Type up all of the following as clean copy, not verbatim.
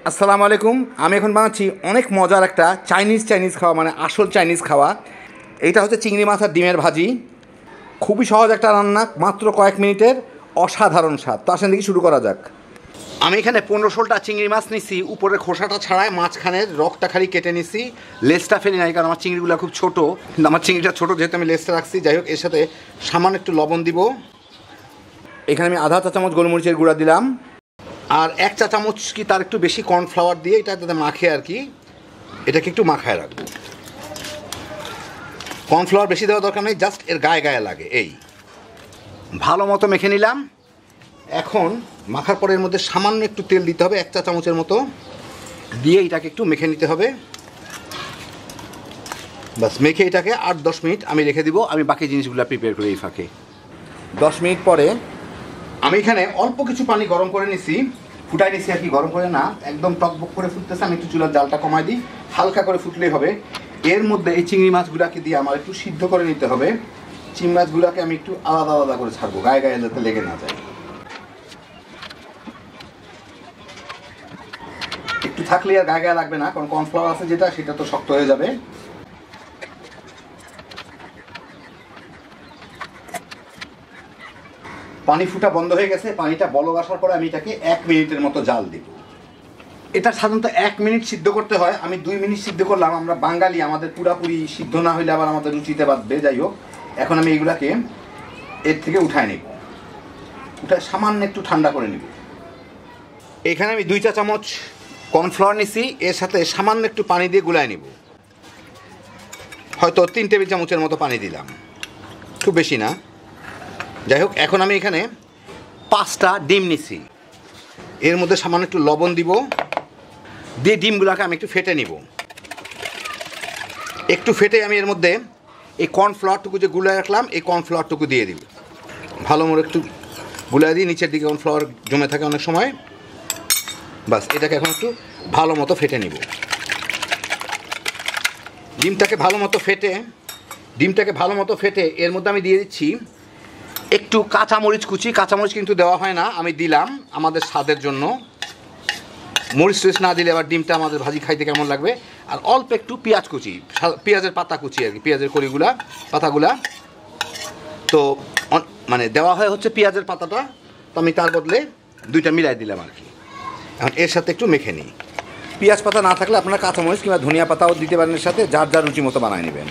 আসসালামু আলাইকুম। আমি এখন বানাচ্ছি অনেক মজার একটা চাইনিজ খাওয়া, মানে আসল চাইনিজ খাওয়া। এইটা হচ্ছে চিংড়ি মাছ আর ডিমের ভাজি। খুবই সহজ একটা রান্না, মাত্র কয়েক মিনিটের, অসাধারণ স্বাদ। তো আসেন দেখি শুরু করা যাক। আমি এখানে 15-16টা চিংড়ি মাছ নিছি, উপরের খোসাটা ছাড়ায় মাঝখানের রকটা খালি কেটে নিছি, লেজটা ফেলি নাই কারণ আমার চিংড়িগুলো খুব ছোটো। কিন্তু আমার চিংড়িটা ছোটো যেহেতু আমি লেজটা রাখছি। যাই হোক, এর সাথে সামান্য একটু লবণ দিব। এখানে আমি আধা চা চামচ গোলমরিচের গুঁড়া দিলাম, আর 1 চা চামচ কি তার একটু বেশি কর্নফ্লাওয়ার দিয়ে এটা যাতে মাখে আর কি, এটাকে একটু মাখায় রাখবো। কর্নফ্লাওয়ার বেশি দেওয়ার দরকার নেই, জাস্ট এর গায়ে গায়ে লাগে। এই ভালো মতো মেখে নিলাম। এখন মাখার পরে এর মধ্যে সামান্য একটু তেল দিতে হবে, 1 চা চামচের মতো দিয়ে এটাকে একটু মেখে নিতে হবে। বাস, মেখে এটাকে 8-10 মিনিট আমি রেখে দিব। আমি বাকি জিনিসগুলো প্রিপেয়ার করি এই ফাঁকে। 10 মিনিট পরে আমি এখানে অল্প কিছু পানি গরম করে নিছি, ফুটাই নিছি আর কি, গরম করে না, একদম টকবক করে ফুটতেছে। আমি একটু চুলার জালটা কমাই দিই, হালকা করে ফুটলেই হবে। এর মধ্যে এই চিংড়ি মাছগুলোকে দিয়ে আমার একটু সিদ্ধ করে নিতে হবে। চিংড়ি মাছগুলোকে আমি একটু আলাদা আলাদা করে ছাড়বো, গায়ে গায়ে যাতে লেগে না যায়। একটু থাকলে আর গায়ে গায়ে লাগবে না, কারণ কর্নফ্লাওয়ার আছে যেটা, সেটা তো শক্ত হয়ে যাবে। পানি ফুটা বন্ধ হয়ে গেছে। পানিটা বলক আসার পরে আমি এটাকে 1 মিনিটের মতো জাল দিব। এটা সাধারণত 1 মিনিট সিদ্ধ করতে হয়, আমি 2 মিনিট সিদ্ধ করলাম। আমরা বাঙালি, আমাদের পুরাপুরি সিদ্ধ না হইলে আবার আমাদের রুচিতে বাঁধবে। যাই হোক, এখন আমি এগুলাকে এর থেকে উঠায় নেব, উঠায় সামান্য একটু ঠান্ডা করে নেব। এখানে আমি 2 চা চামচ কর্নফ্লাওয়ার নিছি, এর সাথে সামান্য একটু পানি দিয়ে গুলায় নেব। হয়তো 3 টেবিল চামচের মতো পানি দিলাম, খুব বেশি না। যাই হোক, এখন আমি এখানে 5টা ডিম নিছি, এর মধ্যে সামান্য একটু লবণ দিব, দিয়ে ডিমগুলোকে আমি একটু ফেটে নিব। একটু ফেটে আমি এর মধ্যে এই কর্নফ্লাওয়ারটুকু যে গুলায় রাখলাম, এই কর্নফ্লাওয়ারটুকু দিয়ে দিব। ভালো মতো একটু গুলায় দিই, নিচের দিকে কর্নফ্লাওয়ার জমে থাকে অনেক সময়। বাস, এটাকে এখন একটু ভালো মতো ফেটে নিব। ডিমটাকে ভালো মতো ফেটে এর মধ্যে আমি দিয়ে দিচ্ছি একটু কাঁচামরিচ কুচি। কাঁচামরিচ কিন্তু দেওয়া হয় না, আমি দিলাম আমাদের স্বাদের জন্য। মরিচ টরিচ না দিলে আবার ডিমটা আমাদের ভাজি খাইতে কেমন লাগবে। আর অল্প একটু পেঁয়াজ কুচি, পেঁয়াজের পাতা কুচি আর কি, পেঁয়াজের কলিগুলা, পাতাগুলা। তো মানে দেওয়া হয় হচ্ছে পেঁয়াজের পাতাটা, তো আমি তার বদলে 2টা মিলাই দিলাম আর কি। এখন এর সাথে একটু মেখে নিই। পেঁয়াজ পাতা না থাকলে আপনারা কাঁচামরিচ কিংবা ধনিয়া পাতাও দিতে পারেন এর সাথে, যার যার রুচি মতো বানায় নেবেন।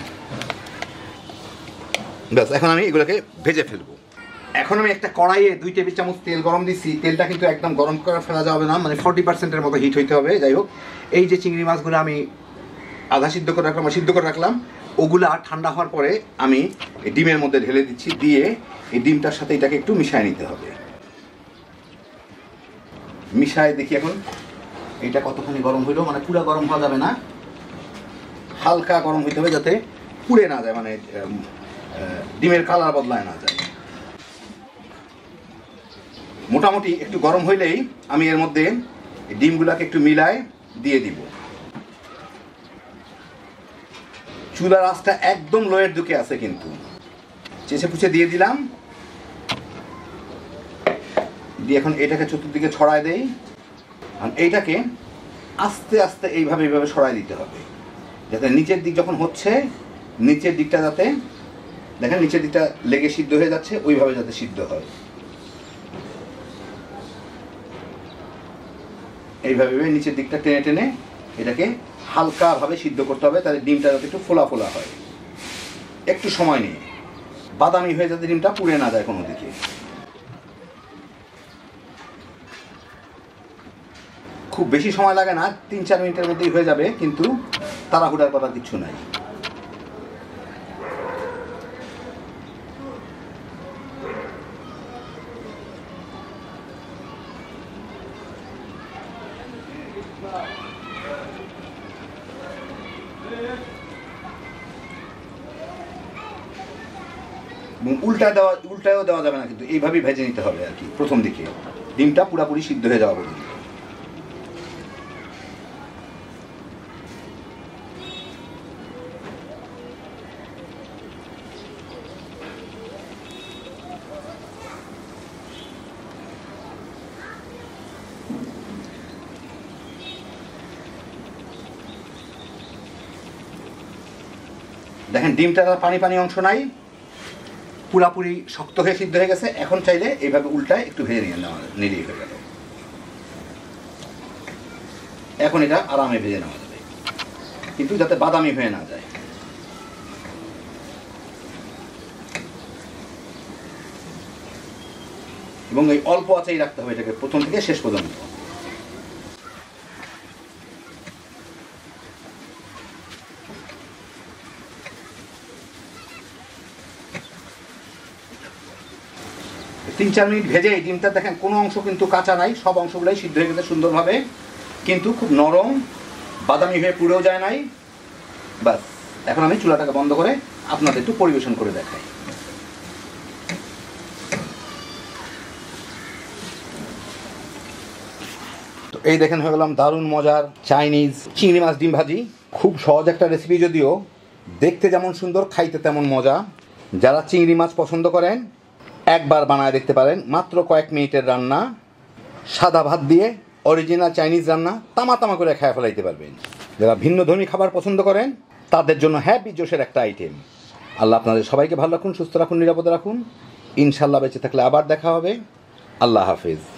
ব্যাস, এখন আমি এগুলোকে ভেজে ফেলবো। এখন আমি একটা কড়াইয়ে 2 টেবিল চামচ তেল গরম দিচ্ছি। তেলটা কিন্তু একদম গরম করে ফেলা যাবে না, মানে 40%-এর মতো হিট হইতে হবে। যাই হোক, এই যে চিংড়ি মাছগুলো আমি আধা সিদ্ধ করে রাখলাম, ওগুলা ঠান্ডা হওয়ার পরে আমি এই ডিমের মধ্যে ঢেলে দিচ্ছি, দিয়ে এই ডিমটার সাথে এটাকে একটু মিশিয়ে নিতে হবে। মিশায় দেখি এখন এটা কতখানি গরম হইলো, মানে পুরো গরম হওয়া যাবে না, হালকা গরম হইতে হবে যাতে পুড়ে না যায়, মানে ডিমের কালার বদলায় না যায়। মোটামুটি একটু গরম হইলেই আমি এর মধ্যে ডিমগুলাকে একটু মিলায় দিয়ে দিব। চুলার আঁচটা একদম লোয়ের দিকে আছে, কিন্তু চেঁচে পুছে দিয়ে দিলাম। দিয়ে এখন এটাকে চতুর্দিকে ছড়ায় দেই। আর এইটাকে আস্তে আস্তে এইভাবে ছড়ায় দিতে হবে, যাতে নিচের দিক যখন হচ্ছে, নিচের দিকটা যাতে, দেখেন নিচের দিকটা লেগে সিদ্ধ হয়ে যাচ্ছে, ওইভাবে যাতে সিদ্ধ হয়। এইভাবে নিচের দিকটা টেনে টেনে এটাকে হালকাভাবে সিদ্ধ করতে হবে, তাহলে ডিমটা যাতে একটু ফোলা ফোলা হয়। একটু সময় নিয়ে, বাদামি হয়ে যাতে ডিমটা পুড়ে না যায় কোনো দিকে। খুব বেশি সময় লাগে না, 3-4 মিনিটের মধ্যেই হয়ে যাবে, কিন্তু তাড়াহুড়ার কথা কিছু নাই। উল্টায়ও দেওয়া যাবে না, কিন্তু এইভাবেই ভেজে নিতে হবে আর কি। প্রথম দিকে ডিমটা পুরোপুরি সিদ্ধ হয়ে যাওয়া পর্যন্ত। দেখেন ডিমটার আর পানি পানি অংশ নাই, পুরাপুরি শক্ত হয়ে সিদ্ধ হয়ে গেছে। এখন চাইলে এইভাবে উল্টায় একটু ভেজে নিয়ে নেওয়া নিলেই হয়ে গেল। এখন এটা আরামে ভেজে নেওয়া যাবে, কিন্তু যাতে বাদামি হয়ে না যায়। এবং এই অল্প আঁচেই রাখতে হবে এটাকে প্রথম থেকে শেষ পর্যন্ত। তিন চার মিনিট ভেজে এই ডিমটা দেখেন কোনো অংশ কিন্তু কাঁচা নাই, সব অংশগুলোই সিদ্ধ হয়ে গেছে সুন্দরভাবে, কিন্তু খুব নরম, বাদামি হয়ে পুড়েও যায় নাই। বাস, এখন আমি চুলাটাকে বন্ধ করে আপনাদের একটু পরিবেশন করে দেখাই। তো এই দেখেন হয়ে গেলাম দারুণ মজার চাইনিজ চিংড়ি মাছ ডিম ভাজি। খুব সহজ একটা রেসিপি, যদিও দেখতে যেমন সুন্দর খাইতে তেমন মজা। যারা চিংড়ি মাছ পছন্দ করেন একবার বানায় দেখতে পারেন, মাত্র কয়েক মিনিটের রান্না, সাদা ভাত দিয়ে অরিজিনাল চাইনিজ রান্না তামা তামা করে খেয়ে ফেলাইতে পারবেন। যারা ভিন্নধর্মী খাবার পছন্দ করেন তাদের জন্য হ্যাপি জোশের একটা আইটেম। আল্লাহ আপনাদের সবাইকে ভালো রাখুন, সুস্থ রাখুন, নিরাপদে রাখুন। ইনশাল্লাহ বেঁচে থাকলে আবার দেখা হবে। আল্লাহ হাফিজ।